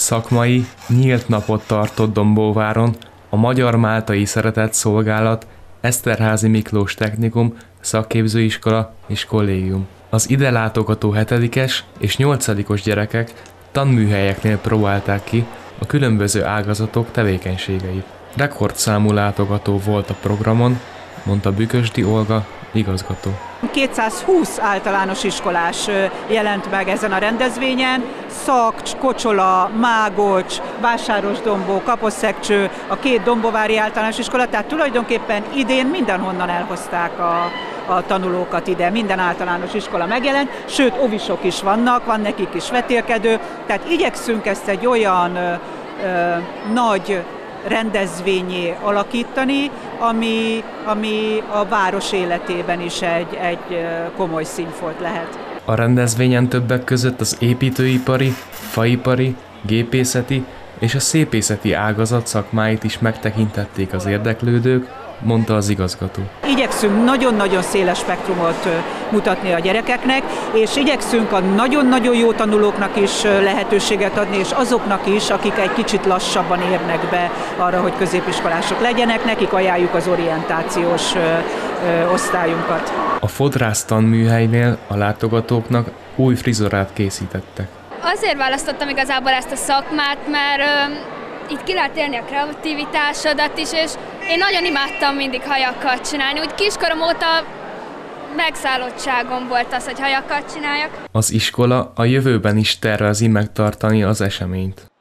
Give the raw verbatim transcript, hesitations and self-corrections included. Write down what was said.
Szakmai, nyílt napot tartott Dombóváron a Magyar Máltai Szeretetszolgálat, Eszterházy Miklós Technikum, Szakképzőiskola és Kollégium. Az ide látogató hetedikes és nyolcadikos gyerekek tanműhelyeknél próbálták ki a különböző ágazatok tevékenységeit. Rekordszámú látogató volt a programon, mondta Bükösdi Olga, igazgató. kétszázhúsz általános iskolás jelent meg ezen a rendezvényen, Szakcs, Kocsola, Mágocs, Vásárosdombó, Kaposzegcső, a két dombovári általános iskola, tehát tulajdonképpen idén mindenhonnan elhozták a, a tanulókat ide, minden általános iskola megjelent, sőt, ovisok is vannak, van nekik is vetélkedő, tehát igyekszünk ezt egy olyan ö, ö, nagy rendezvényé alakítani, ami, ami a város életében is egy, egy komoly színfolt lehet. A rendezvényen többek között az építőipari, faipari, gépészeti és a szépészeti ágazat szakmáit is megtekintették az érdeklődők, mondta az igazgató. Igyekszünk nagyon-nagyon széles spektrumot mutatni a gyerekeknek, és igyekszünk a nagyon-nagyon jó tanulóknak is lehetőséget adni, és azoknak is, akik egy kicsit lassabban érnek be arra, hogy középiskolások legyenek, nekik ajánljuk az orientációs osztályunkat. A fodrász tanműhelynél a látogatóknak új frizurát készítettek. Azért választottam igazából ezt a szakmát, mert itt ki lehet élni a kreativitásodat is, és én nagyon imádtam mindig hajakat csinálni, úgy kiskorom óta megszállottságom volt az, hogy hajakat csináljak. Az iskola a jövőben is tervezi megtartani az eseményt.